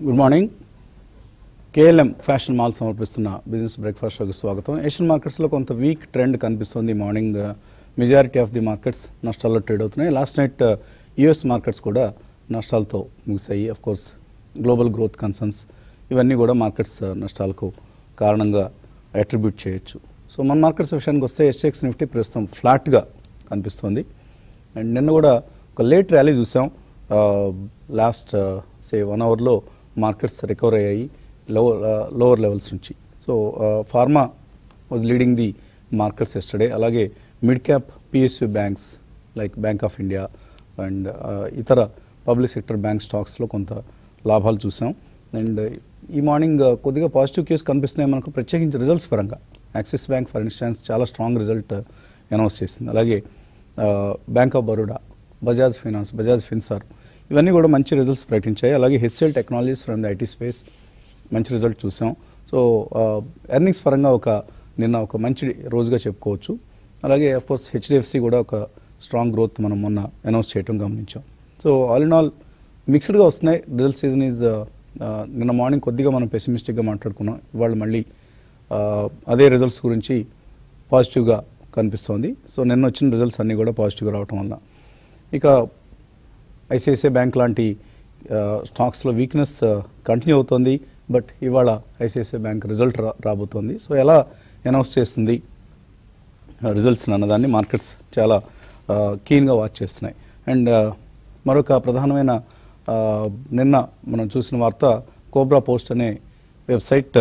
Good morning. KLM fashion mall సమర్పిస్తున్న business breakfast షోకి స్వాగతం. ఏషియన్ మార్కెట్స్లో కొంత వీక్ ట్రెండ్ కనిపిస్తుంది. Morning majority of the markets నష్టాల్లో ట్రేడ్ అవుతున్నాయి. లాస్ట్ నైట్ యుఎస్ మార్కెట్స్ కూడా నష్టాలతో ముగిశాయి. Of course global growth concerns ఇవన్నీ కూడా మార్కెట్స్ నష్టాలకు కారణంగా అట్రిబ్యూట్ చేయొచ్చు. సో మన మార్కెట్స్ విషయానికి వస్తే ఎస్ఎక్స్ నిఫ్టీ ప్రస్తుతం ఫ్లాట్గా కనిపిస్తుంది. అండ్ నిన్న కూడా ఒక లేట్ ర్యాలీ చూసాం. లాస్ట్ 1 అవర్లో మార్కెట్స్ రికవర్ అయ్యాయి లోవర్ లెవెల్స్ నుంచి. So pharma was leading the markets yesterday. అలాగే mid cap PSU banks like Bank of India and ఇతర పబ్లిక్ సెక్టర్ బ్యాంక్ స్టాక్స్లో కొంత లాభాలు చూసాం. అండ్ ఈ మార్నింగ్ కొద్దిగా పాజిటివ్ కేసు కనిపిస్తున్నాయి మనకు, ప్రత్యేకించి రిజల్ట్స్ పరంగా. యాక్సిస్ బ్యాంక్ ఫర్ ఇన్స్టాన్స్ చాలా స్ట్రాంగ్ రిజల్ట్ అనౌన్స్ చేసింది. అలాగే Bank of Baroda, Bajaj Finance, Bajaj Finserv ఇవన్నీ కూడా మంచి రిజల్ట్స్ ప్రకటించాయి. అలాగే HCL Technologies from the IT space మంచి రిజల్ట్ చూసాం. సో ఎర్నింగ్స్ పరంగా నిన్న ఒక మంచి రోజుగా చెప్పుకోవచ్చు. అలాగే అఫ్కోర్స్ హెచ్డిఎఫ్సి కూడా ఒక స్ట్రాంగ్ గ్రోత్ మనం మొన్న అనౌన్స్ చేయడం గమనించాం. సో ఆల్ ఇన్ ఆల్ మిక్స్డ్గా వస్తున్నాయి. రిజల్ట్ సీజన్ ఈజ్ నిన్న మార్నింగ్ కొద్దిగా మనం పెసిమిస్టిక్గా మాట్లాడుకున్నాం. ఇవాళ మళ్ళీ అదే రిజల్ట్స్ గురించి పాజిటివ్గా కనిపిస్తోంది. సో నిన్న వచ్చిన రిజల్ట్స్ అన్నీ కూడా పాజిటివ్గా రావటం వల్ల ఇక ఐసిఐసిఐ బ్యాంక్ లాంటి స్టాక్స్లో వీక్నెస్ కంటిన్యూ అవుతుంది. బట్ ఇవాళ ఐసిఐసిఐ బ్యాంక్ రిజల్ట్ రాబోతోంది. సో ఎలా అనౌన్స్ చేస్తుంది రిజల్ట్స్ అన్నదాన్ని మార్కెట్స్ చాలా కీన్గా వాచ్ చేస్తున్నాయి. అండ్ మరొక ప్రధానమైన నిన్న మనం చూసిన వార్త, కోబ్రా పోస్ట్ అనే వెబ్సైట్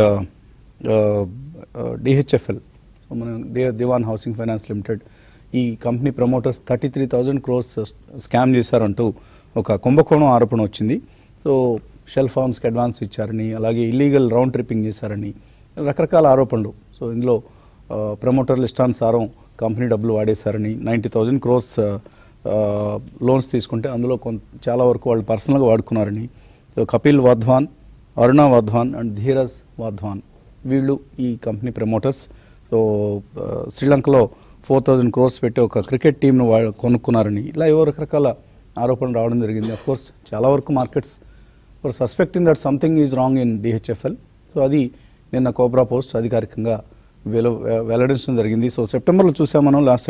డిహెచ్ఎఫ్ఎల్, మన దివాన్ హౌసింగ్ ఫైనాన్స్ లిమిటెడ్, ఈ కంపెనీ ప్రమోటర్స్ 33,000 crores స్కామ్ చేశారంటూ ఒక కుంభకోణం ఆరోపణ వచ్చింది. సో షెల్ ఫార్మ్స్కి అడ్వాన్స్ ఇచ్చారని, అలాగే ఇల్లీగల్ రౌండ్ ట్రిప్పింగ్ చేశారని రకరకాల ఆరోపణలు. సో ఇందులో ప్రమోటర్లు ఇష్టానుసారం కంపెనీ డబ్బులు వాడేశారని, 90,000 crores లోన్స్ తీసుకుంటే అందులో చాలా వరకు వాళ్ళు పర్సనల్గా వాడుకున్నారని. సో కపిల్ వాధ్వాన్, అరుణ వాధ్వాన్ అండ్ ధీరజ్ వాధ్వాన్ వీళ్ళు ఈ కంపెనీ ప్రమోటర్స్. సో శ్రీలంకలో 4,000 crores పెట్టి ఒక క్రికెట్ టీంను కొనుక్కున్నారని, ఇలా ఏవో రకరకాల ఆరోపణలు రావడం జరిగింది. అఫ్కోర్స్ చాలా వరకు markets for suspecting that something is wrong in DHFL. So అది నిన్న కోబ్రా పోస్ట్ అధికారికంగా వెల్లడించడం జరిగింది. సో సెప్టెంబర్లో చూసాం మనం. లాస్ట్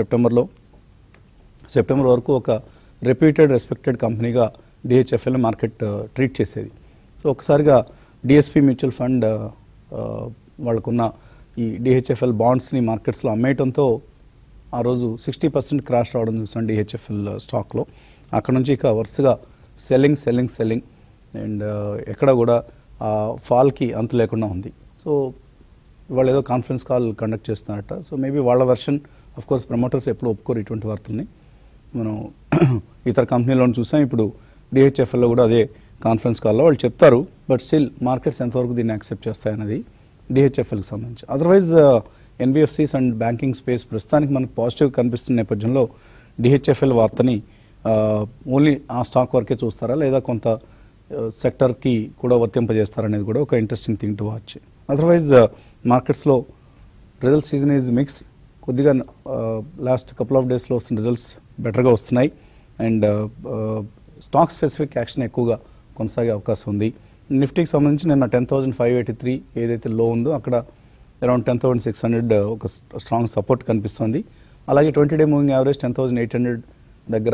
సెప్టెంబర్ వరకు ఒక రెప్యూటెడ్ రెస్పెక్టెడ్ కంపెనీగా డిహెచ్ఎఫ్ఎల్ మార్కెట్ ట్రీట్ చేసేది. సో ఒకసారిగా డిఎస్పి మ్యూచువల్ ఫండ్ వాళ్ళకున్న ఈ డిహెచ్ఎఫ్ఎల్ బాండ్స్ని మార్కెట్స్లో అమ్మేయడంతో ఆ రోజు 60% క్రాష్ రావడం చూసాం డిహెచ్ఎఫ్ఎల్ స్టాక్లో. అక్కడ నుంచి ఇక వరుసగా సెల్లింగ్ అండ్ ఎక్కడ కూడా ఫాల్కి అంతు లేకుండా ఉంది. సో వాళ్ళు ఏదో కాన్ఫరెన్స్ కాల్ కండక్ట్ చేస్తున్నారట. సో మేబీ వాళ్ళ వెర్షన్, ఆఫ్ కోర్స్ ప్రమోటర్స్ ఎప్పుడు ఒప్పుకోరు ఇటువంటి వార్తల్ని. మనం ఇతర కంపెనీలను చూసాం. ఇప్పుడు డిహెచ్ఎఫ్ఎల్లో కూడా అదే కాన్ఫరెన్స్ కాల్లో వాళ్ళు చెప్తారు. బట్ స్టిల్ మార్కెట్స్ ఎంతవరకు దీన్ని యాక్సెప్ట్ చేస్తాయన్నది డిహెచ్ఎఫ్ఎల్కి సంబంధించి. Otherwise NBFCs and banking space ప్రస్తుతానికి మనకు పాజిటివ్ కనిపిస్తున్న నేపథ్యంలో డిహెచ్ఎఫ్ఎల్ వార్తని ఓన్లీ ఆ స్టాక్ వరకే చూస్తారా, లేదా కొంత సెక్టర్కి కూడా వర్తింపజేస్తారనేది కూడా ఒక interesting thing to watch. Otherwise మార్కెట్స్లో రిజల్ట్ సీజన్ ఈజ్ మిక్స్. కొద్దిగా లాస్ట్ కపుల్ ఆఫ్ డేస్లో వస్తున్న రిజల్ట్స్ బెటర్గా వస్తున్నాయి. అండ్ స్టాక్ స్పెసిఫిక్ యాక్షన్ ఎక్కువగా కొనసాగే అవకాశం ఉంది. నిఫ్టీకి సంబంధించి నిన్న 10,583 ఏదైతే లో ఉందో అక్కడ అరౌండ్ 10,600 ఒక స్ట్రాంగ్ సపోర్ట్ కనిపిస్తుంది. అలాగే 20-day మూవింగ్ యావరేజ్ 10,800 దగ్గర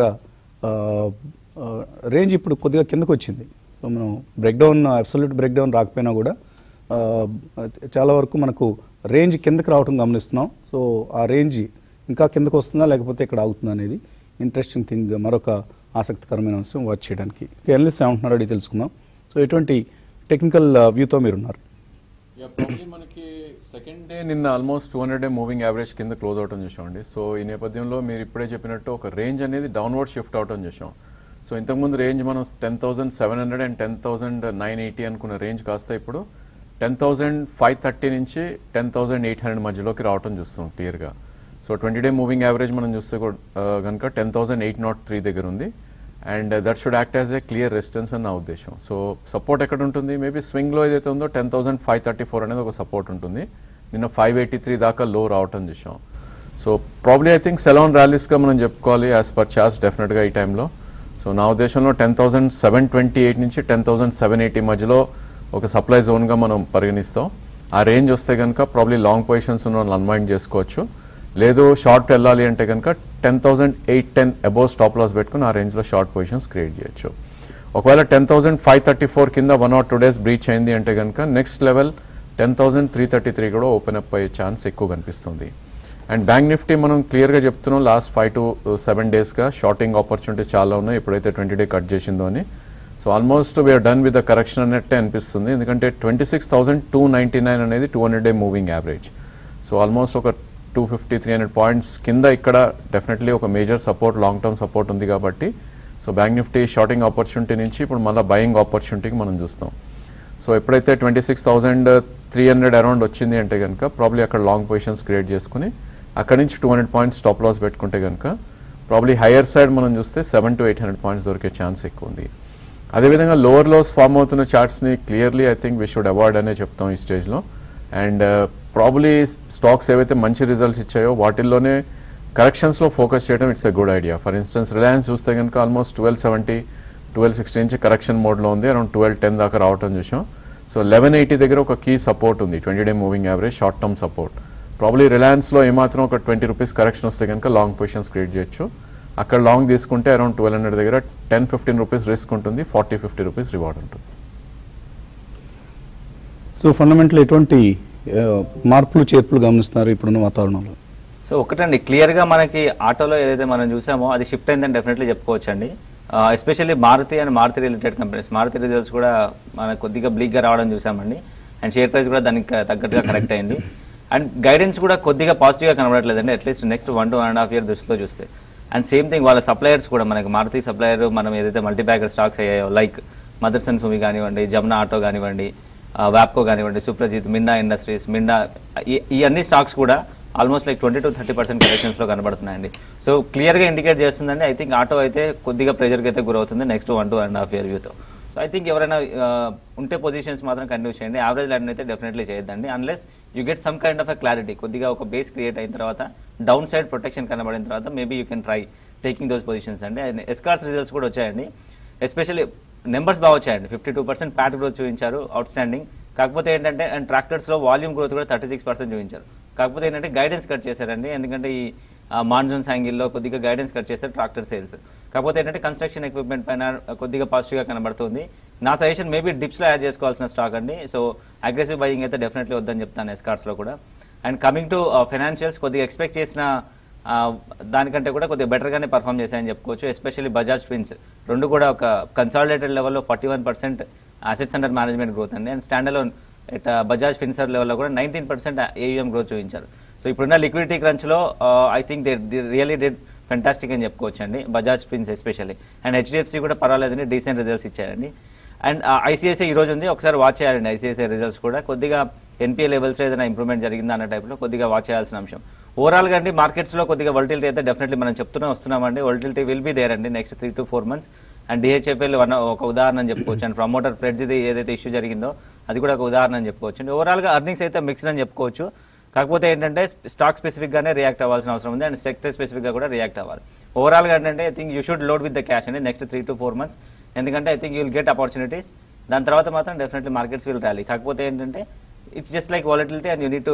రేంజ్ ఇప్పుడు కొద్దిగా కిందకు వచ్చింది. సో మనం బ్రేక్డౌన్, అబ్సల్యూట్ బ్రేక్డౌన్ రాకపోయినా కూడా చాలా వరకు మనకు రేంజ్ కిందకు రావడం గమనిస్తున్నాం. సో ఆ రేంజ్ ఇంకా కిందకు వస్తుందా లేకపోతే ఇక్కడ ఆగుతుందా అనేది ఇంట్రెస్టింగ్ థింగ్, మరొక ఆసక్తికరమైన అంశం వాచ్ చేయడానికి. ఎనలిస్ట్ ఏమంటున్నారో అడిగి తెలుసుకుందాం. సో ఎటువంటి టెక్నికల్ వ్యూతో మీరున్నారు? మనకి సెకండ్ డే నిన్న ఆల్మోస్ట్ 200-day మూవింగ్ యావరేజ్ కింద క్లోజ్ అవటం చూసామండి. సో ఈ నేపథ్యంలో మీరు ఇప్పుడే చెప్పినట్టు ఒక రేంజ్ అనేది డౌన్వర్డ్ షిఫ్ట్ అవటం చూసాం. సో ఇంతకుముందు రేంజ్ మనం 10,700 అండ్ 10,980 అనుకున్న రేంజ్ కాస్త ఇప్పుడు 10,530 నుంచి 10,800 మధ్యలోకి రావటం చూస్తాం క్లియర్గా. సో 20-day మూవింగ్ యావరేజ్ మనం చూస్తే కనుక 10,803 దగ్గర ఉంది. And that should act as a clear resistance అని నా ఉద్దేశం. సో సపోర్ట్ ఎక్కడ ఉంటుంది, మేబీ స్వింగ్లో ఏదైతే ఉందో 10,534 అనేది ఒక సపోర్ట్ ఉంటుంది. నిన్న 583 దాకా లో రావటం చూసాం. So probably I think sell on ర్యాలీస్గా మనం చెప్పుకోవాలి యాజ్ పర్ చార్ట్స్ డెఫినెట్గా ఈ టైంలో. సో నా ఉద్దేశంలో 10,728 నుంచి 10,780 మధ్యలో ఒక సప్లై జోన్గా మనం పరిగణిస్తాం. ఆ రేంజ్ వస్తే కనుక ప్రాబ్లీ లాంగ్ పొజిషన్స్ ఉన్న వాళ్ళు అన్వైండ్ చేసుకోవచ్చు. లేదు షార్ట్ వెళ్ళాలి అంటే కనుక 10,810 అబోవ్ స్టాప్ లాస్ పెట్టుకుని ఆ రేంజ్లో షార్ట్ పొజిషన్స్ క్రియేట్ చేయొచ్చు. ఒకవేళ 10,534 కింద 1 or 2 days బ్రీచ్ అయింది అంటే కనుక నెక్స్ట్ లెవెల్ 10,333 కూడా ఓపెన్ అప్ అయ్యే ఛాన్స్ ఎక్కువ కనిపిస్తుంది. అండ్ బ్యాంక్ నిఫ్టీ మనం క్లియర్గా చెప్తున్నాం లాస్ట్ 5 to 7 daysగా షార్టింగ్ ఆపర్చునిటీస్ చాలా ఉన్నాయి ఎప్పుడైతే 20-day కట్ చేసిందో అని. So almost we're done with the correction అన్నట్టే అనిపిస్తుంది. ఎందుకంటే 26,299 అనేది 200-day moving average. So almost ఒక 250-300 పాయింట్స్ కింద ఇక్కడ డెఫినెట్లీ ఒక major support, long term support ఉంది కాబట్టి so bank Nifty shorting opportunity నుంచి ఇప్పుడు మళ్ళీ బయింగ్ ఆపర్చునిటీకి మనం చూస్తాం. సో ఎప్పుడైతే 26,300 అరౌండ్ వచ్చింది అంటే కనుక ప్రాబ్లీ అక్కడ లాంగ్ పొజిషన్స్ క్రియేట్ చేసుకుని అక్కడి నుంచి 200 పాయింట్స్ స్టాప్ లాస్ పెట్టుకుంటే కనుక ప్రాబ్లీ హయ్యర్ సైడ్ మనం చూస్తే 700 to 800 పాయింట్స్ దొరికే ఛాన్స్ ఎక్కువ ఉంది. అదేవిధంగా లోవర్ లోస్ ఫామ్ అవుతున్న చార్ట్స్ని clearly I think we should avoid అనే చెప్తాం ఈ స్టేజ్లో. అండ్ ప్రాబ్లీ స్టాక్స్ ఏవైతే మంచి రిజల్ట్స్ ఇచ్చాయో వాటిల్లోనే కరెక్షన్స్లో ఫోకస్ చేయడం it's a good idea. For instance Reliance చూస్తే కనుక ఆల్మోస్ట్ 1270, 1260 నుంచి కరెక్షన్ మోడ్లో ఉంది, అరౌండ్ 1210 దాకా రావటం చూసాం. సో 1180 దగ్గర ఒక కీ సపోర్ట్ ఉంది, 20-day moving average short term support. Probably రిలయన్స్లో ఏమాత్రం ఒక 20 రూపీస్ కరెక్షన్ వస్తే కనుక లాంగ్ పొజిషన్స్ క్రియేట్ చేయొచ్చు. అక్కడ లాంగ్ తీసుకుంటే అరౌండ్ 1200 దగ్గర 10-15 రూపీస్ రిస్క్ ఉంటుంది, 40-50 రూపీస్ రివార్డ్ ఉంటుంది. సో ఫండమెంటల్ ఎటువంటి మార్పులు చేర్పులు గమనిస్తున్నారు ఇప్పుడున్న వాతావరణంలో? సో ఒకటండి, క్లియర్గా మనకి ఆటోలో ఏదైతే మనం చూసామో అది షిఫ్ట్ అయిందని డెఫినెట్లీ చెప్పుకోవచ్చండి. Especially Maruti and Maruti related companies, Maruti results కూడా మనకు కొద్దిగా బ్లీక్గా రావడం చూసామండి. అండ్ షేర్ ప్రైస్ కూడా దానికి తగ్గట్టుగా కరెక్ట్ అయింది. అండ్ గైడెన్స్ కూడా కొద్దిగా పాజిటివ్గా కనబడట్లేదండి, అట్లీస్ట్ నెక్స్ట్ 1 to 1.5 year దృష్టిలో చూస్తే. అండ్ సేమ్ థింగ్ వాళ్ళ సప్లయర్స్ కూడా మనకి మారుతి సప్లయర్ మనం ఏదైతే మల్టీబ్యాగర్ స్టాక్స్ అయ్యాయో లైక్ మదర్సన్ సుమి కానివ్వండి, జమునా ఆటో కానివ్వండి, వ్యాప్కో కానివ్వండి, సుప్రజిత్, మిండా ఇండస్ట్రీస్, మిండా, ఈ అన్ని స్టాక్స్ కూడా ఆల్మోస్ట్ లైక్ 20 to 30% కరెక్షన్స్లో కనబడుతున్నాయండి. సో క్లియర్గా ఇండికేట్ చేస్తుందండి. ఐ థింక్ ఆటో అయితే కొద్దిగా ప్రెజర్కి అయితే గురవుతుంది నెక్స్ట్ 1 to 1.5 year వ్యూతో. సో ఐ థింక్ ఎవరైనా ఉంటే పొజిషన్స్ మాత్రం కంటిన్యూ చేయండి. యావరేజ్ ల్యాండ్ అయితే డెఫినెట్లీ చేయొద్దండి unless you get some kind of a clarity. కొద్దిగా ఒక బేస్ క్రియేట్ అయిన తర్వాత డౌన్ సైడ్ ప్రొటెక్షన్ కనబడిన తర్వాత maybe you can try taking those positions అండి. అండ్ ఎస్కార్స్ రిజల్ట్స్ కూడా వచ్చాయండి, ఎస్పెషల్లీ నెంబర్స్ బాగా వచ్చాయండి. 52% ప్యాట్ గ్రోత్ చూపించారు, అవుట్ స్టాండింగ్. కాకపోతే ఏంటంటే అండ్ ట్రాక్టర్స్లో వాల్యూమ్ గ్రోత్ కూడా 36% చూపించారు. కాకపోతే ఏంటంటే గైడెన్స్ కట్ చేశారండి, ఎందుకంటే ఈ మాన్సూన్స్ యాంగిల్లో కొద్దిగా గైడెన్స్ కట్ చేశారు ట్రాక్టర్ సేల్స్. కాకపోతే ఏంటంటే కన్స్ట్రక్షన్ ఎక్విప్మెంట్ పైన కొద్దిగా పాజిటివ్గా కనబడుతుంది. నా సజెషన్ మేబీ డిప్స్లో యాడ్ చేసుకోవాల్సిన స్టాక్ అండి. సో అగ్రెసివ్ బయింగ్ అయితే డెఫినెట్లీ వద్దని చెప్తాను ఎస్కార్స్లో కూడా. అండ్ కమింగ్ టు ఫైనాన్షియల్స్, కొద్దిగా ఎక్స్పెక్ట్ చేసిన దానికంటే కూడా కొద్దిగా బెటర్గానే పర్ఫామ్ చేశాయని చెప్పుకోవచ్చు. ఎస్పెషల్లీ బజాజ్ ఫిన్స్ రెండు కూడా ఒక కన్సాలిడేటెడ్ లెవెల్లో 41% అసెట్స్ అండర్ మేనేజ్మెంట్ గ్రోత్ అండి. And standalone at Bajaj Finserv లెవెల్లో కూడా 19% AUM గ్రోత్ చూపించారు. సో ఇప్పుడున్న లిక్విడిటీ క్రంచ్లో I think they really did fantastic అని చెప్పుకోవచ్చు అండి, Bajaj Fins especially. And HDFC కూడా పర్వాలేదని డీసెంట్ రిజల్ట్స్ ఇచ్చారండి. అండ్ ICICI ఈరోజు ఉంది, ఒకసారి వాచ్ చేయాలండి. ICICI రిజల్ట్స్ కూడా కొద్దిగా NPA లెవెల్స్లో ఏదైనా ఇంప్రూవ్మెంట్ జరిగిందా అన్న టైప్లో కొద్దిగా వాచ్ చేయాల్సిన అంశం. ఓవరాల్గా అండి మార్కెట్స్లో కొద్దిగా వొలటిలిటీ అయితే డెఫినెట్లీ మనం వస్తున్నామండి. వొలటిలిటీ విల్ బి దేర్ అండి next 3 to 4 months. And DHFL ఒక ఉదాహరణ అని చెప్పుకోవచ్చు. అండ్ ప్రమోటర్ ప్రెడ్జ్ ఏదైతే ఇష్యూ జరిగిందో అది కూడా ఒక ఉదాహరణ అని చెప్పుకోవచ్చు అండి. ఓవరాల్గా అర్నింగ్స్ అయితే మిక్స్డ్ అని చెప్పుకోవచ్చు. కాకపోతే ఏంటంటే స్టాక్ స్పెసిఫిక్గానే రియాక్ట్ అవ్వాల్సిన అవసరం ఉంది, అండ్ సెక్టర్ స్పెసిఫిక్గా కూడా రియాక్ట్ అవ్వాలి. ఓవరాల్గా ఏంటంటే I think you should load with the cash అండి నెక్స్ట్ 3 to 4 months. ఎందుకంటే I think you will get opportunities. దాని తర్వాత మాత్రం డెఫినెట్లీ మార్కెట్స్ విల్ ర్యాలీ. కాకపోతే ఏంటంటే it's just like volatility and you need to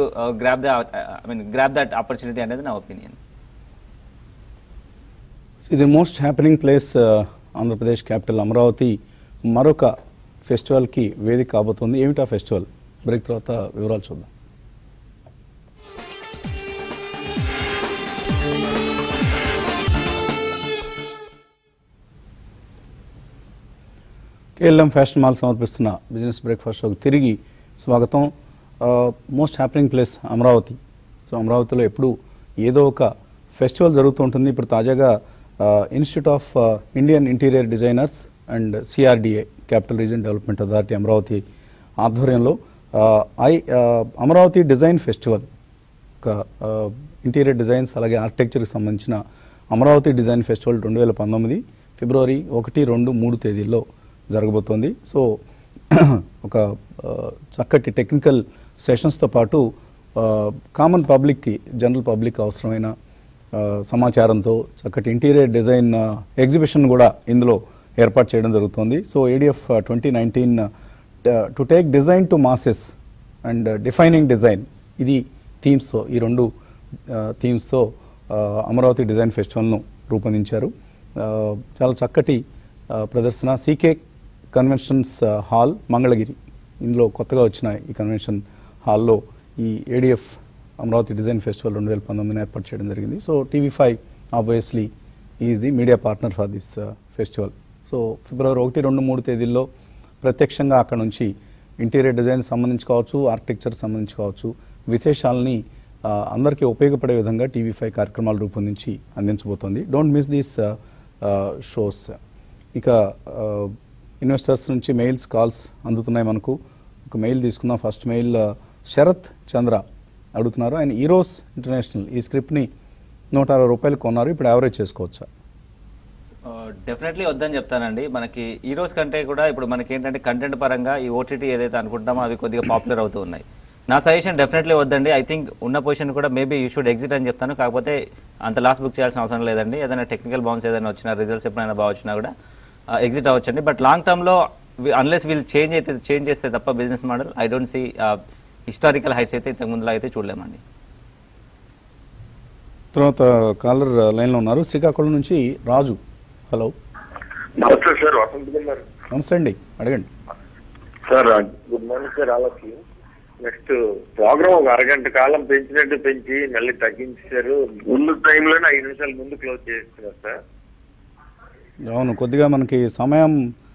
grab that opportunity అనేది నా opinion. ఇది most happening place Andhra Pradesh capital Amaravati మరొక ఫెస్టివల్కి వేదిక కాబోతుంది. ఏమిటా ఫెస్టివల్? బ్రేక్ తర్వాత వివరాలు చూద్దాం. KLM ఫ్యాషన్ మాల్ సమర్పిస్తున్న బిజినెస్ బ్రేక్ఫాస్ట్ షోకి తిరిగి స్వాగతం. Most happening place Amaravati. So అమరావతిలో ఎప్పుడు ఏదో ఒక ఫెస్టివల్ జరుగుతూ ఉంటుంది. ఇప్పుడు తాజాగా Institute of Indian Interior Designers and CRDA Capital Region Development Authority Amaravati ఆధ్వర్యంలో అమరావతి డిజైన్ ఫెస్టివల్, ఒక ఇంటీరియర్ డిజైన్స్ అలాగే ఆర్కిటెక్చర్కి సంబంధించిన అమరావతి డిజైన్ ఫెస్టివల్ 2019 February 1, 2, 3 తేదీల్లో జరగబోతోంది. సో ఒక చక్కటి టెక్నికల్ సెషన్స్తో పాటు కామన్ పబ్లిక్కి, జనరల్ పబ్లిక్ అవసరమైన సమాచారంతో చక్కటి ఇంటీరియర్ డిజైన్ ఎగ్జిబిషన్ కూడా ఇందులో ఏర్పాటు చేయడం జరుగుతుంది. So ADF 2019 to take design to masses and defining design, ఇది థీమ్స్తో, ఈ రెండు థీమ్స్తో అమరావతి డిజైన్ ఫెస్టివల్ను రూపొందించారు. చాలా చక్కటి ప్రదర్శన. సీకే కన్వెన్షన్స్ హాల్ మంగళగిరి, ఇందులో కొత్తగా వచ్చిన ఈ కన్వెన్షన్ హాల్లో ఈ ఏడిఎఫ్ అమరావతి డిజైన్ ఫెస్టివల్ 2019 ఏర్పాటు చేయడం జరిగింది. So TV5 obviously is the media partner for this festival. So ఫిబ్రవరి 1, 2, 3 తేదీల్లో ప్రత్యక్షంగా అక్కడ నుంచి ఇంటీరియర్ డిజైన్ సంబంధించి కావచ్చు, ఆర్కిటెక్చర్ సంబంధించి కావచ్చు, విశేషాలని అందరికీ ఉపయోగపడే విధంగా TV5 కార్యక్రమాలు రూపొందించి అందించబోతోంది. Don't miss these shows. ఇక ఇన్వెస్టర్స్ నుంచి మెయిల్స్, కాల్స్ అందుతున్నాయి మనకు. ఒక మెయిల్ తీసుకుందాం. ఫస్ట్ మెయిల్ శరత్ చంద్ర అడుగుతున్నారు. ఆయన ఈరోస్ ఇంటర్నేషనల్ ఈ స్క్రిప్ట్ని 160 రూపాయలు కొన్నారు, ఇప్పుడు యావరేజ్ చేసుకోవచ్చా? డెఫినెట్లీ వద్దని చెప్తానండి. మనకి ఈ రోజు కంటే కూడా ఇప్పుడు మనకి ఏంటంటే కంటెంట్ పరంగా ఈ ఓటీటీ ఏదైతే అనుకుంటామో అవి కొద్దిగా పాపులర్ అవుతూ ఉన్నాయి. నా సజెషన్ డెఫినెట్లీ వద్దండి. ఐ థింక్ ఉన్న పొజిషన్ కూడా మేబీ యూ షుడ్ ఎగ్జిట్ అని చెప్తాను. కాకపోతే అంత లాస్ బుక్ చేయాల్సిన అవసరం లేదండి. ఏదైనా టెక్నికల్ బౌన్స్ ఏదైనా వచ్చినా, రిజల్ట్స్ ఎప్పుడైనా బాగా వచ్చినా కూడా ఎగ్జిట్ అవ్వచ్చండి. బట్ లాంగ్ టర్మ్లో అన్లెస్ వీళ్ళు చేంజ్ చేస్తే తప్ప business model I don't see historical heights అయితే ఇంతకు ముందులో అయితే చూడలేమండి. తర్వాత కాలర్ లైన్లో ఉన్నారు. శ్రీకాకుళం నుంచి రాజు. హలో. నమస్తే సార్, వసంత్ కుమార్. నమస్తే అండి, అడగండి సార్. Good morning sir. వాళ్ళకి నెక్స్ట్ ప్రోగ్రామ్ ఒక అరగంట కాలం పెంచినట్టు పెంచి మళ్ళీ తగ్గించారు. ముందు టైంలోనే 5 నిమిషాల ముందు క్లోజ్ చేస్తున్నారు సార్. అవును, కొద్దిగా మనకి సమయం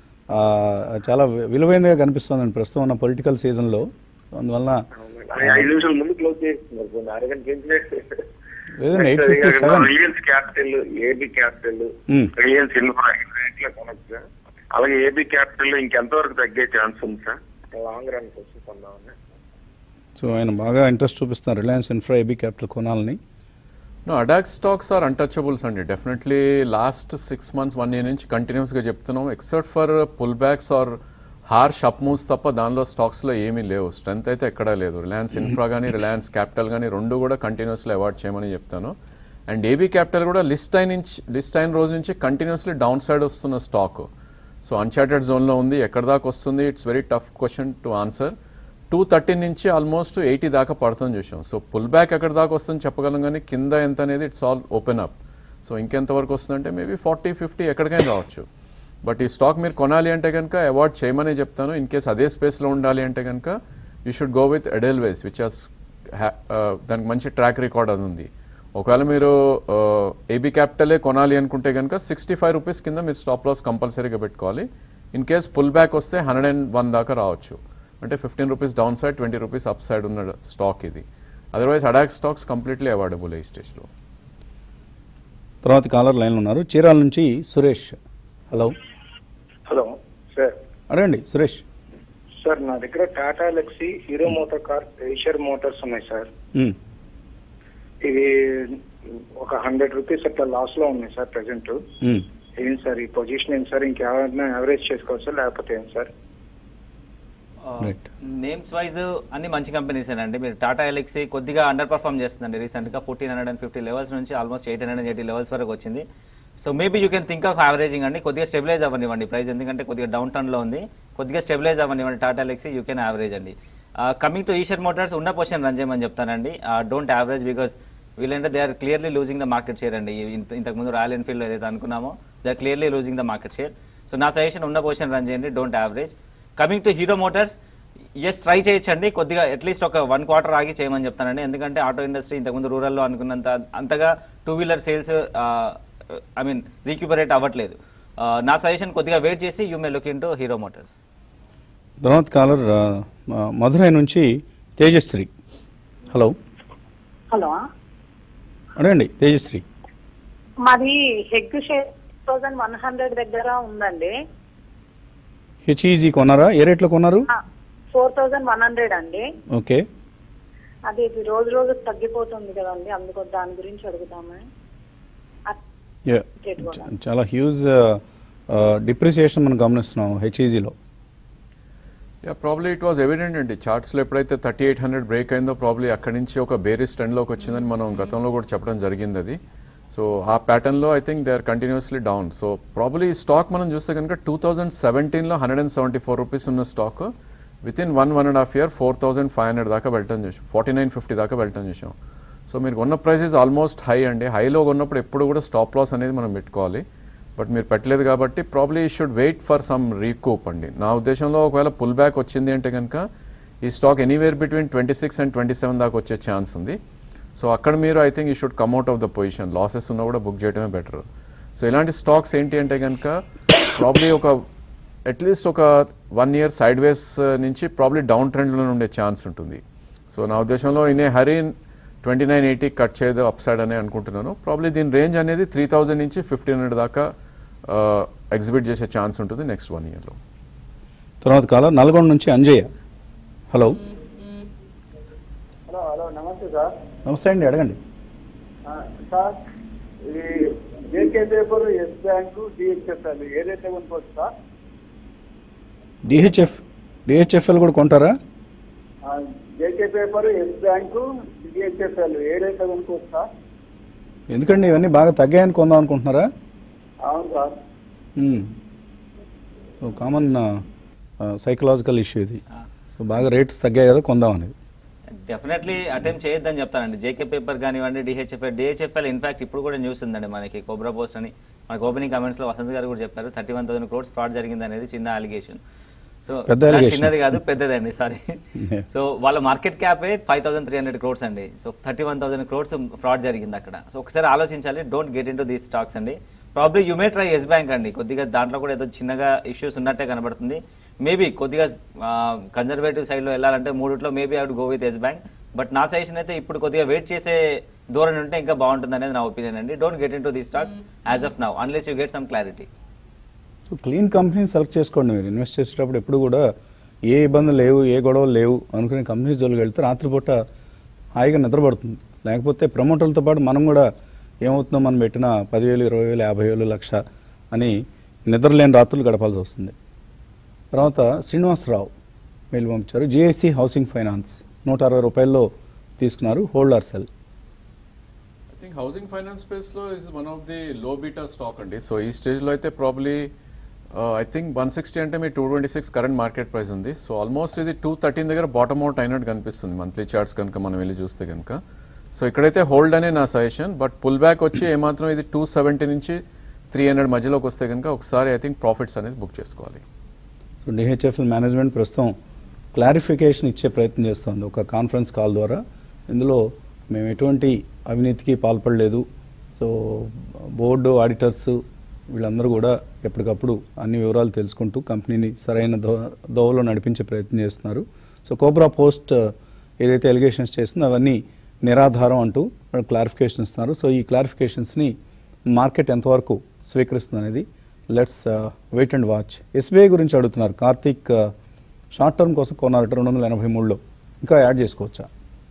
చాలా విలువైనదిగా కనిపిస్తుందండి ప్రస్తుతం ఉన్న పొలిటికల్ సీజన్లో. అందువల్ల 5 నిమిషాల ముందు క్లోజ్ చేస్తున్నారు సార్. అరగంట పెంచినట్టు. లేదండి, 857. Reliance Capital, AB Capital, Reliance Infra రేట్లో కొనొచ్చు. అలాగే ఏబీ క్యాపిటల్ ఇంకెంతవరకు తగ్గే ఛాన్స్ ఉంది సార్? లాంగ్ రన్ కోసం కొందామని. సో ఆయన బాగా ఇంట్రెస్ట్ చూపిస్తున్నారు రిలయన్స్ ఇన్ఫ్రా, ఏబీ క్యాపిటల్ కొనాలని. No, ADAG's stocks are untouchables అండి. డెఫినెట్లీ లాస్ట్ 6 months 1 year నుంచి కంటిన్యూస్గా చెప్తున్నాం. Except for pull backs or harsh up moves తప్ప దానిలో స్టాక్స్లో ఏమీ లేవు. స్ట్రెంత్ అయితే ఎక్కడా లేదు. రిలయన్స్ ఇన్ఫ్రా కానీ రిలయన్స్ క్యాపిటల్ కానీ రెండు కూడా కంటిన్యూస్లీ అవాయిడ్ చేయమని చెప్తాను. అండ్ ఏబీ క్యాపిటల్ కూడా లిస్ట్ అయిన రోజు నుంచి కంటిన్యూస్లీ డౌన్ సైడ్ వస్తున్న స్టాక్. సో అన్చార్టెడ్ జోన్లో ఉంది. ఎక్కడ దాకా వస్తుంది, it's very tough question to answer. 230 నుంచి ఆల్మోస్ట్ 80 దాకా పడుతుంది చూసాం. సో పుల్ బ్యాక్ ఎక్కడ దాకా వస్తుందని చెప్పగలం, కానీ కింద ఎంత అనేది it's all open up. So ఇంకెంతవరకు వస్తుందంటే మేబీ 40-50 ఎక్కడికైనా రావచ్చు. బట్ ఈ స్టాక్ మీరు కొనాలి అంటే కనుక అవాయిడ్ చేయమని చెప్తాను. ఇన్ కేస్ అదే స్పేస్లో ఉండాలి అంటే కనుక you should go with Edelweiss which has దానికి మంచి ట్రాక్ రికార్డ్ అది ఉంది. ఒకవేళ మీరు ఏబీ క్యాపిటలే కొనాలి అనుకుంటే కనుక 65 రూపీస్ కింద మీరు స్టాప్ లాస్ కంపల్సరీగా పెట్టుకోవాలి. ఇన్ కేస్ పుల్ బ్యాక్ వస్తే 101 దాకా రావచ్చు. అంటే 15 rupees down side, 20 rupees up side ఉన్న స్టాక్ ఇది. Otherwise ADAG's stocks completely avoidable ఈ స్టేజ్లో. తర్వాత కాలర్ లైన్లో ఉన్నారు. చీరాల నుంచి సురేష్. హలో. Hello sir. అడగండి సురేష్. సార్ నా దగ్గర Tata Elxsi, Hero MotoCorp, Eicher Motors ఉన్నాయి సార్. ఇవి ఒక 100 రూపీస్ అట్లా లాస్ లో ఉన్నాయి సార్ ప్రెసెంట్. ఏం సార్ ఈ పొజిషన్ ఏంటి సార్? ఇంకేమైనా యావరేజ్ చేసుకోవచ్చా లేకపోతే ఏం సార్? నేమ్స్ వైజ్ అన్ని మంచి కంపెనీస్ అండి. మీరు టాటా ఎలక్సీ కొద్దిగా అండర్ పర్ఫార్మ్ చేస్తుందండి. రీసెంట్గా 1450 లెవెల్స్ నుంచి ఆల్మోస్ట్ 880 లెవెల్స్ వరకు వచ్చింది. So maybe you can think of averaging అండి. కొద్దిగా స్టెబిలైజ్ అవ్వనివ్వండి ప్రైస్, ఎందుకంటే కొద్దిగా డౌన్ టర్న్లో ఉంది. కొద్దిగా స్టెబిలైజ్ అవ్వనివ్వండి Tata Elxsi, you can average అండి. కమింగ్ టు ఈషర్ మోటార్స్, ఉన్న పొజిషన్ రన్ చేయమని చెప్తానండి. డోంట్ యావరేజ్ బికాస్ వీళ్ళంటే they are clearly losing the market share అండి. ఇంతకుముందు రాయల్ ఎన్ఫీల్డ్ ఏదైతే అనుకున్నామో they are clearly losing the market share. So నా సజెషన్ ఉన్న పొజిషన్ రన్ చేయండి, don't average. Coming to Hero Motors, yes try చేయొచ్చండి. కొద్దిగా అట్లీస్ట్ ఒక 1 quarter ఆగి చేయమని చెప్తానండి. ఎందుకంటే ఆటో ఇండస్ట్రీ ఇంతకుముందు రూరల్లో అనుకున్నంత అంతగా 2-wheeler సేల్స్ రీక్యూపరేట్ అవ్వట్లేదు. నా సజెషన్ కొద్దిగా వెయిట్ చేసి you may look in to Hero Motors. తర్వాత కాలర్ మధురై నుంచి తేజశ్రీ. హలో. హలో, అడగండి తేజశ్రీ. మాది హెగ్ షేర్ 4100 దగ్గర ఉందండి. హెచ్ఈజీ కొన్నారా? ఏ రేట్లో కొన్నారు? 4100 అండి. ఓకే. అది రోజు రోజు తగ్గిపోతుంది కదండి, అందుకు దాని గురించి అడుగుతామని. చాలా హ్యూజ్ డిప్రిసియేషన్ మనం గమనిస్తున్నాం హెచ్ఈజీలో. ప్రాబ్లీ ఇట్ వాజ్ ఎవిడెంట్ అండి. చార్ట్స్లో ఎప్పుడైతే 3800 బ్రేక్ అయిందో ప్రాబ్లీ అక్కడి నుంచి ఒక బేరిష్ ట్రెండ్లోకి వచ్చిందని మనం గతంలో కూడా చెప్పడం జరిగింది అది. సో ఆ ప్యాటర్న్లో I think they are continuously down. So probably ఈ స్టాక్ మనం చూస్తే కనుక 2017లో 174 రూపీస్ ఉన్న స్టాక్ విత్ ఇన్ 1.5 year 4,500 దాకా వెళ్ళటం చూసాం, 49.50 దాకా వెళ్ళటం చూసాం. సో మీరు కొన్న ప్రైస్ ఇస్ ఆల్మోస్ట్ హై అండి. హైలో కొన్నప్పుడు ఎప్పుడు కూడా స్టాప్ లాస్ అనేది మనం పెట్టుకోవాలి. బట్ మీరు పెట్టలేదు కాబట్టి probably should wait for some recoup అండి. నా ఉద్దేశంలో ఒకవేళ పుల్ బ్యాక్ వచ్చింది అంటే కనుక ఈ స్టాక్ ఎనీవేర్ బిట్వీన్ 26 and 27 దాకా వచ్చే ఛాన్స్ ఉంది. సో అక్కడ మీరు I think you should come out of the position. Losses ఉన్నా కూడా బుక్ చేయడమే బెటర్. సో ఇలాంటి స్టాక్స్ ఏంటి అంటే కనుక ప్రాబ్లీ ఒక అట్లీస్ట్ ఒక 1 year సైడ్ వేస్ నుంచి ప్రాబ్లీ డౌన్ ట్రెండ్లో ఉండే ఛాన్స్ ఉంటుంది. సో నా ఉద్దేశంలో ఇన్ ఏ హరీ 2980 కట్ చేయదు అప్ సైడ్ అని అనుకుంటున్నాను. ప్రాబ్లీ దీని రేంజ్ అనేది 3000 నుంచి 1500 దాకా ఎగ్జిబిట్ చేసే ఛాన్స్ ఉంటుంది నెక్స్ట్ 1 yearలో. తర్వాత కాలం నల్గొండ నుంచి అంజయ్య. హలో. హలో నమస్తే సార్. నమస్తే అండి, అడగండి. సార్ ఇది JK paper, yes bank, DHFL ఏదైతే కొనుక్కోవచ్చు సార్? డిహెచ్ఎఫ్ఎల్ కూడా కొంటారా? JK paper, yes bank, DHFL ఏదైతే కొనుక్కోవచ్చు సార్? ఎందుకండి ఇవన్నీ బాగా తగ్గాయని కొందాం అనుకుంటున్నారా? అవును సార్. కామన్ సైకలాజికల్ ఇష్యూ ఇది. బాగా రేట్స్ తగ్గాయి కదా, కొందాం అనేది. డెఫినెట్లీ అటెంప్ట్ చేయొద్దని చెప్తానండి. జేకే పేపర్ కానివ్వండి, డిహెచ్ఎఫ్ఎల్ ఇన్ఫాక్ట్ ఇప్పుడు కూడా న్యూస్ ఉందండి మనకి, కోబ్రా పోస్ట్ అని. మనకి ఓపెనింగ్ కమెంట్స్లో వసంత్ గారు కూడా చెప్పారు 31,000 crores ఫ్రాడ్ జరిగింది అనేది చిన్న అలిగేషన్. సో చిన్నది కాదు, పెద్దదండి, సారీ. సో వాళ్ళ మార్కెట్ క్యాపే 5,300 crores అండి. సో 31,000 crores ఫ్రాడ్ జరిగింది అక్కడ. సో ఒకసారి ఆలోచించాలి, don't get in to these stocks అండి. Probably you may try yes bank అండి. కొద్దిగా దాంట్లో కూడా ఏదో చిన్నగా ఇష్యూస్ ఉన్నట్టే కనబడుతుంది. మేబీ కొద్దిగా కన్జర్వేటివ్ సైడ్లో వెళ్ళాలంటే మూడిట్లో maybe I would go with yes bank. But నా సజెషన్ అయితే ఇప్పుడు కొద్దిగా వెయిట్ చేసే ధోరణి ఉంటే ఇంకా బాగుంటుంది అనేది నా ఒపీనియన్ అండి. Don't get in to these stocks as of now unless you get some clarity. So clean కంపెనీని సెలెక్ట్ చేసుకోండి. మీరు ఇన్వెస్ట్ చేసేటప్పుడు ఎప్పుడు కూడా ఏ ఇబ్బందులు లేవు, ఏ గొడవలు లేవు అనుకునే కంపెనీ జోలికి వెళ్తే రాత్రిపూట హాయిగా నిద్రపడుతుంది. లేకపోతే ప్రమోటర్లతో పాటు మనం కూడా ఏమవుతుందో మనం పెట్టిన 10,000, 20,000, 50,000, 1,00,000 అని నిద్రలేని రాత్రులు గడపాల్సి వస్తుంది. తర్వాత శ్రీనివాసరావు మెయిల్ పంపించారు. జిఐసి హౌసింగ్ ఫైనాన్స్ 160 రూపాయల్లో తీసుకున్నారు, hold or sell? I think housing finance స్పేస్లో is one of the low beta stock అండి. సో ఈ స్టేజ్లో అయితే ప్రాబ్లీ ఐ థింక్ 160 అంటే మీ 226 కరెంట్ మార్కెట్ ప్రైస్ ఉంది. సో ఆల్మోస్ట్ ఇది 213 దగ్గర బాటమ్ అవుట్ అయినట్టు కనిపిస్తుంది మంత్లీ చార్ట్స్ కనుక మనం వెళ్ళి చూస్తే కనుక. సో ఇక్కడైతే హోల్డ్ అనే నా సజెషన్. బట్ పుల్ బ్యాక్ వచ్చి ఏమాత్రం ఇది 270 నుంచి 300 మధ్యలోకి వస్తే కనుక ఒకసారి ఐ థింక్ ప్రాఫిట్స్ అనేది బుక్ చేసుకోవాలి. సో డిహెచ్ఎఫ్ఎల్ మేనేజ్మెంట్ ప్రస్తుతం క్లారిఫికేషన్ ఇచ్చే ప్రయత్నం చేస్తుంది ఒక కాన్ఫరెన్స్ కాల్ ద్వారా. ఇందులో మేము ఎటువంటి అవినీతికి పాల్పడలేదు. సో బోర్డు, ఆడిటర్స్ వీళ్ళందరూ కూడా ఎప్పటికప్పుడు అన్ని వివరాలు తెలుసుకుంటూ కంపెనీని సరైన దోవలో నడిపించే ప్రయత్నం చేస్తున్నారు. సో కోబ్రా పోస్ట్ ఏదైతే ఎలిగేషన్స్ చేస్తుందో అవన్నీ నిరాధారం అంటూ క్లారిఫికేషన్ ఇస్తున్నారు. సో ఈ క్లారిఫికేషన్స్ని మార్కెట్ ఎంతవరకు స్వీకరిస్తుంది అనేది let's wait and watch. SBI గురించి అడుగుతున్నారు. కార్తీక్ షార్ట్ టర్మ్ కోసం కొన్నారట 283లో, ఇంకా యాడ్ చేసుకోవచ్చా?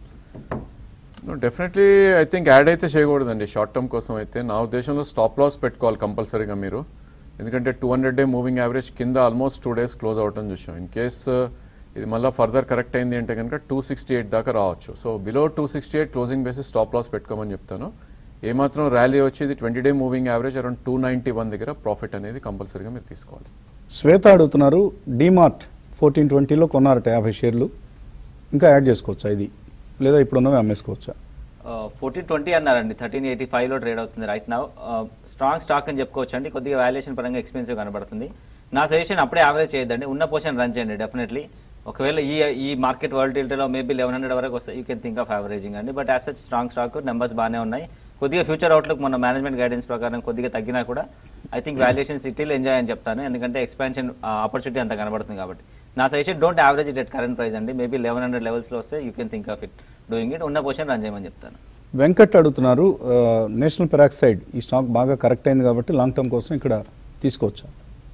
డెఫినెట్లీ ఐ థింక్ యాడ్ అయితే చేయకూడదండి షార్ట్ టర్మ్ కోసం అయితే. నా ఉద్దేశంలో స్టాప్ లాస్ పెట్టుకోవాలి కంపల్సరీగా మీరు. ఎందుకంటే 200-day మూవింగ్ యావరేజ్ కింద ఆల్మోస్ట్ 2 days క్లోజ్ అవటం చూసాం. ఇన్ కేస్ ఇది మళ్ళీ ఫర్దర్ కరెక్ట్ అయింది అంటే కనుక 268 దాకా రావచ్చు. So below 268 closing basis stop loss పెట్టుకోమని చెప్తాను. ఏమాత్రం ర్యాలీ వచ్చి ఇది 20-day మూవింగ్ యావరేజ్ అరౌండ్ 291 దగ్గర ప్రాఫిట్ అనేది కంపల్సరీగా మీరు తీసుకోవాలి. శ్వేత అడుగుతున్నారు. డీమార్ట్ 1420లో కొన్నారట 50 షేర్లు, ఇంకా యాడ్ చేసుకోవచ్చా ఇది, లేదా ఇప్పుడున్నవి అమ్మేసుకోవచ్చా? 1420 అన్నారండి, 1385లో ట్రేడ్ అవుతుంది రైట్ నౌ. స్ట్రాంగ్ స్టాక్ అని చెప్పుకోవచ్చు అండి. కొద్దిగా వాల్యుయేషన్ పరంగా ఎక్స్పెన్సివ్ కనబడుతుంది. నా సజెషన్ అప్పుడే యావరేజ్ చేయొద్దండి, ఉన్న పొజిషన్ రన్ చేయండి డెఫినెట్లీ. ఒకవేళ ఈ మార్కెట్ వాలిటిలిటీలో మేబీ 1100 వరకు వస్తాయి, you can think of averaging అండి. But as such strong stock, numbers బాగానే ఉన్నాయి. కొద్దిగా ఫ్యూచర్ అవుట్లుక్ మన మేనేజ్మెంట్ గైడెన్స్ ప్రకారం కొద్దిగా తగ్గినా కూడా ఐ థింక్ వాల్యుయేషన్ సిటీలో ఎంజాయ్ అని చెప్తాను. ఎందుకంటే ఎక్స్పాన్షన్ ఆపర్చునిటీ అంత కనబడుతుంది కాబట్టి. నా suggestion don't average it at current price అండి. మేబీ 1100 లెవెల్స్లో వస్తే you can think of it doing it. ఉన్న పొజిషన్ రన్ చేయమని చెప్తాను. వెంకట్ అడుగుతున్నారు. నేషనల్ పెరాక్సైడ్ ఈ స్టాక్ బాగా కరెక్ట్ అయింది కాబట్టి లాంగ్ టర్మ్ కోసం ఇక్కడ తీసుకోవచ్చా?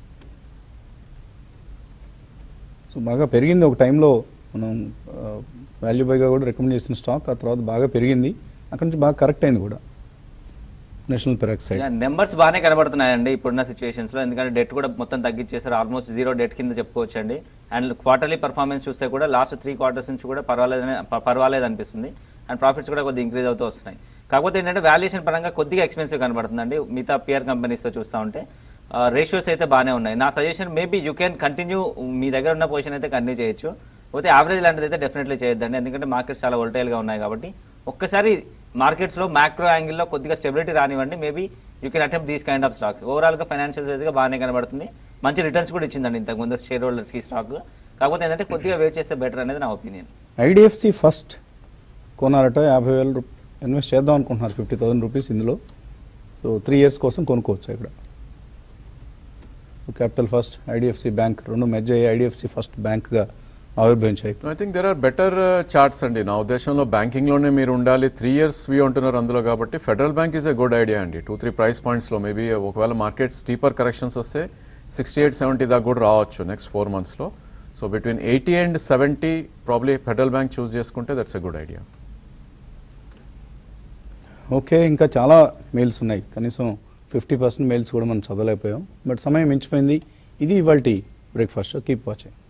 సో బాగా పెరిగింది ఒక టైంలో, మనం వాల్యూ బైగా కూడా రికమెండ్ చేసిన స్టాక్, ఆ తర్వాత బాగా పెరిగింది, అక్కడి నుంచి బాగా కరెక్ట్ అయింది కూడా నేషనల్ పెరాక్సైడ్. నెంబర్స్ బాగానే కనబడుతున్నాయండి ఇప్పుడున్న సిచ్యువేషన్స్లో. ఎందుకంటే డెట్ కూడా మొత్తం తగ్గించేసారు, ఆల్మోస్ట్ 0 డెట్ కింద చెప్పుకోవచ్చు అండి. అండ్ క్వార్టర్లీ పర్ఫార్మెన్స్ చూస్తే కూడా లాస్ట్ 3 quarters నుంచి కూడా పర్వాలేదు అనిపిస్తుంది. అండ్ ప్రాఫిట్స్ కూడా కొద్దిగా ఇంక్రీజ్ అవుతూ వస్తున్నాయి. కాకపోతే ఏంటంటే వాల్యుయేషన్ పరంగా కొద్దిగా ఎక్స్పెన్సివ్ కనబడుతుందండి మిగతా పియర్ కంపెనీస్తో చూస్తూ ఉంటే. రేషియోస్ అయితే బాగానే ఉన్నాయి. నా suggestion maybe you can continue, మీ దగ్గర ఉన్న పొజిషన్ అయితే కంటిన్యూ చేయొచ్చు. పోతే యావరేజ్ లాంటిది అయితే డెఫినెట్లీ చేయొద్దండి, ఎందుకంటే మార్కెట్స్ చాలా వోల్టైల్గా ఉన్నాయి కాబట్టి. ఒక్కసారి మార్కెట్స్లో మ్యాక్రో యాంగిల్లో కొద్దిగా స్టెబిలిటీ రానివ్వండి, maybe you can attempt these kind of stocks. ఓవరాల్గా ఫైనాన్షియల్ వైజ్గా బాగానే కనబడుతుంది, మంచి రిటర్న్స్ కూడా ఇచ్చిందండి ఇంతకుముందు షేర్ హోల్డర్స్కి స్టాక్. కాకపోతే ఏంటంటే కొద్దిగా వెయిట్ చేస్తే బెటర్ అనేది నా ఒపీనియన్. ఐడిఎఫ్సి ఫస్ట్ కొనారట, 50,000 ఇన్వెస్ట్ చేద్దాం అనుకుంటున్నారు, 50,000 రూపీస్ ఇందులో. సో 3 years కోసం కొనుక్కోవచ్చు ఇక్కడ. క్యాపిటల్ ఫస్ట్, ఐడిఎఫ్సి బ్యాంక్ రెండు మెర్జ్ అయ్యి ఐడిఎఫ్సి ఫస్ట్ బ్యాంక్గా ఆవిర్భవించాయి. I think there are better charts అండి. నా ఉద్దేశంలో బ్యాంకింగ్లోనే మీరు ఉండాలి, 3 years వీ ఉంటున్నారు అందులో కాబట్టి Federal Bank is a good idea అండి. 2-3 ప్రైస్ పాయింట్స్లో మేబీ ఒకవేళ మార్కెట్ స్టీపర్ కరెక్షన్స్ వస్తే 68-70 దాకా కూడా రావచ్చు నెక్స్ట్ 4 monthsలో. So between 80 and 70 probably Federal Bank choose చేసుకుంటే that's a good idea. Okay, ఇంకా చాలా మెయిల్స్ ఉన్నాయి, కనీసం 50% మెయిల్స్ కూడా మనం చదవలేకపోయాం. బట్ సమయం మించిపోయింది. ఇది ఇవాల్టి బ్రేక్ఫాస్ట్. Keep watching.